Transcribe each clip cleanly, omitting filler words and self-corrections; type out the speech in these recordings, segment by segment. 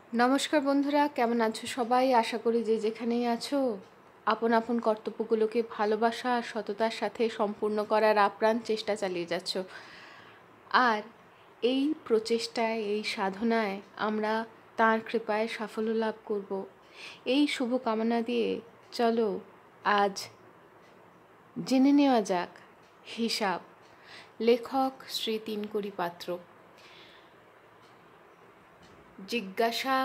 নমস্কার বন্ধুরা, কেমন আছো সবাই? আশা করি যে যেখানেই আছো আপন আপন কর্তব্যগুলোকে ভালোবাসা আর সততার সাথে সম্পূর্ণ করার আপ্রাণ চেষ্টা চালিয়ে যাচ্ছ। আর এই প্রচেষ্টায়, এই সাধনায় আমরা তাঁর কৃপায় সাফল্য লাভ করব, এই শুভ কামনা দিয়ে চলো আজ জেনে নেওয়া যাক হিসাব। লেখক শ্রী তিনকরি পাত্র। জিজ্ঞাসা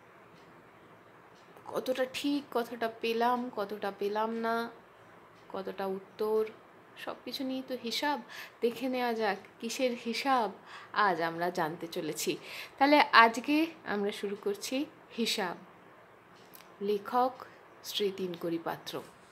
কতটা ঠিক, কতটা পেলাম, কতটা পেলাম না, কতটা উত্তর, সব কিছু নিয়ে তো হিসাব। দেখে নেওয়া যাক কিসের হিসাব আজ আমরা জানতে চলেছি। তাহলে আজকে আমরা শুরু করছি হিসাব। লেখক শ্রী তিনকরি পাত্র।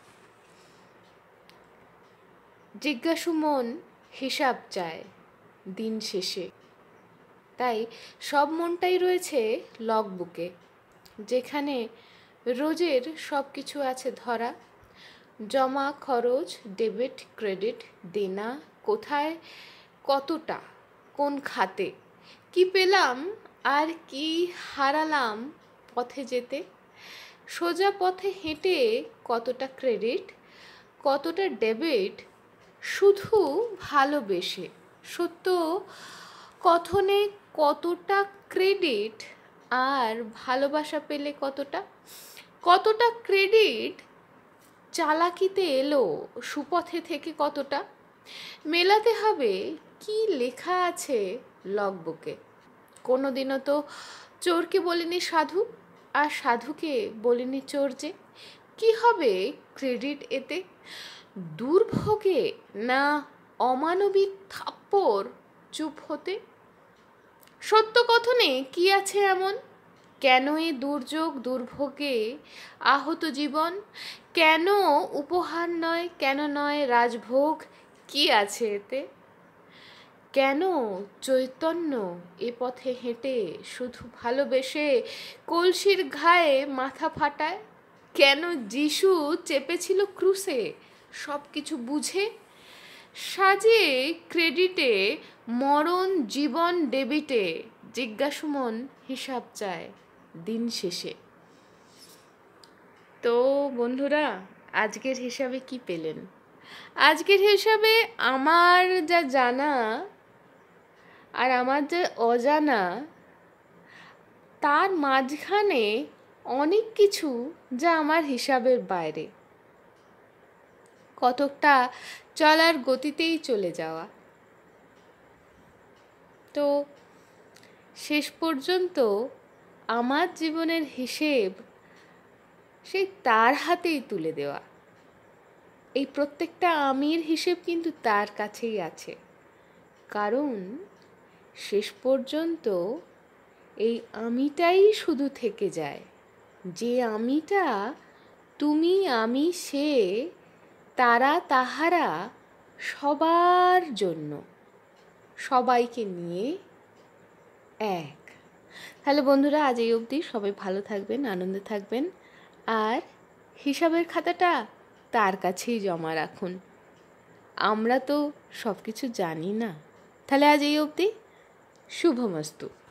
জিজ্ঞাসু মন হিসাব চায় দিন শেষে, তাই সব মনটাই রয়েছে লগবুকে, যেখানে রোজের সব কিছু আছে ধরা। জমা, খরচ, ডেবিট, ক্রেডিট, দেনা, কোথায় কতটা, কোন খাতে, কি পেলাম আর কি হারালাম পথে যেতে, সোজা পথে হেঁটে কতটা ক্রেডিট, কতটা ডেবিট, শুধু ভালোবেসে সত্য কথনে কতটা ক্রেডিট, আর ভালোবাসা পেলে কতটা, কতটা ক্রেডিট চালাকিতে এলো সুপথে থেকে কতটা। মেলাতে হবে কি লেখা আছে লগবুকে। কোনোদিনও তো চোরকে বলিনি সাধু, আর সাধুকে বলিনি চোর যে। কি হবে ক্রেডিট এতে? দুর্ভোগে না অমানবিক থাপ্পড় চুপ হতে? সত্য কথনে কি আছে এমন? কেন এ দুর্যোগ দুর্ভোগে আহত জীবন? কেন উপহার নয়, কেন নয় রাজভোগ, কি আছে এতে? কেন চৈতন্য এ পথে হেঁটে শুধু ভালোবেসে কলসির ঘায়ে মাথা ফাটায়? কেন যিশু চেপেছিল ক্রুশে সব কিছু বুঝে? সাজে ক্রেডিটে মরণ, জীবন ডেবিটে, জিজ্ঞাসু মন হিসাব চায় দিন শেষে। তো বন্ধুরা, আজকের হিসাবে কি পেলেন? আজকের হিসাবে আমার যা জানা আর আমার যা অজানা, তার মাঝখানে অনেক কিছু যা আমার হিসাবের বাইরে। কতকটা চলার গতিতেই চলে যাওয়া। তো শেষ পর্যন্ত আমার জীবনের হিসেব সেই তার হাতেই তুলে দেওয়া। এই প্রত্যেকটা আমির হিসেব কিন্তু তার কাছেই আছে, কারণ শেষ পর্যন্ত এই আমিটাই শুধু থেকে যায়, যে আমিটা তুমি আমি সে, তারা তাহারা সবার জন্য, সবাইকে নিয়ে এক। তাহলে বন্ধুরা, আজ এই অবধি। সবাই ভালো থাকবেন, আনন্দে থাকবেন, আর হিসাবের খাতাটা তার কাছেই জমা রাখুন। আমরা তো সব কিছু জানি না। তাহলে আজ এই অবধি। শুভমস্তু।